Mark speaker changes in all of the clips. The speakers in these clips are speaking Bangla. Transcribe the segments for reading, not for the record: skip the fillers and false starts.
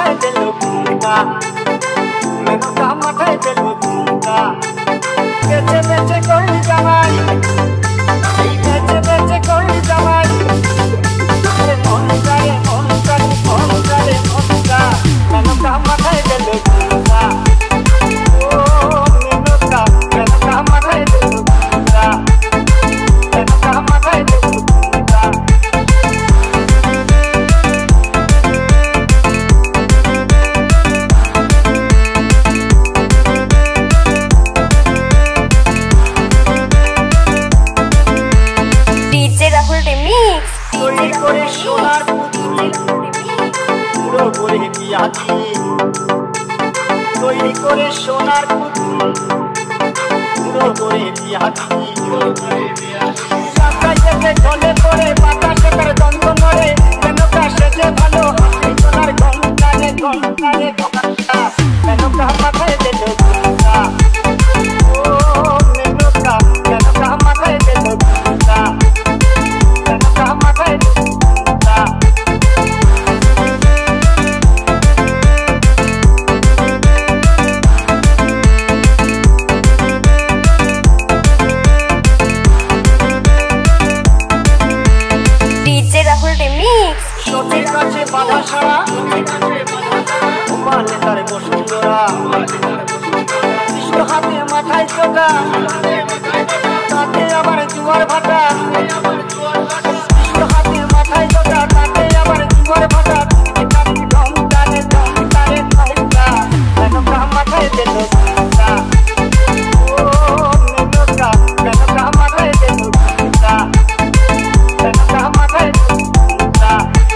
Speaker 1: মাথায় দিল ঝুমকা, মেনকা মাথায় দিল ঝুমকা। বেচে বেচে করি জামাই, এই বেচে বেচে করি জামাই। মনকা রে মনকা, মনকা রে মনকা, মেনকা মাথায় দিল ঝুমকা। ও মেনকা, মেনকা মাথায় দিল ঝুমকা, মেনকা মাথায় দিল ঝুমকা। তৈরি করে সোনার পুতুল, পুরো করে বিয়া দিয়ে। তৈরি করে সোনার পুতুল, পুরো করে বিয়া দিয়ে। সাঁতাই থেকে জলে পড়ে বাতাসে তার দ্বন্দ্ব নড়ে, মেনকা সেজে ভালো হাসি সোনার ঘন্টারে ঘন্টারে ঘন্টা। মেনকা মাথায় দিল ঝুমকা, ও মেনকা, মেনকা মাথায় দিল ঝুমকা, মেনকা মাথায় দিল ঝুমকা। সতীর কাছে বাধা সারা, মানে তার বসুন্ধরা। কৃষ্ণ হাতে মাথায় চোখা, তাতে আবার জুয়ার ভাটা। কৃষ্ণ হাতে মাথায় চোখা, তাতে আবার জুয়ার ভাটা। ঘন্টারে ঘন্টারে ঘন্টা, মেনকা মাথায় দিল ঝুমকা, ও মেনকা, মেনকা মাথায় দিল ঝুমকা, মেনকা মাথায় দিল ঝুমকা।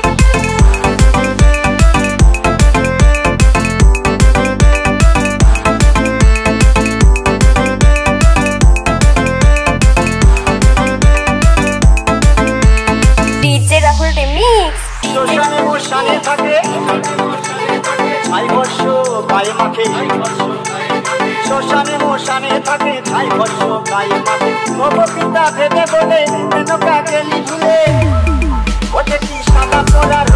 Speaker 1: শ্মশানে মশানে থাকে, ছাই বর্ষ গায়ে মাখে। শ্মশানে মশানে থাকে, ছাই বর্ষ গায়ে মাখে। ভবপিতা ভেবে বলে মেনকা গেলি ভুলে, ওঠে কি সাদা পোড়ার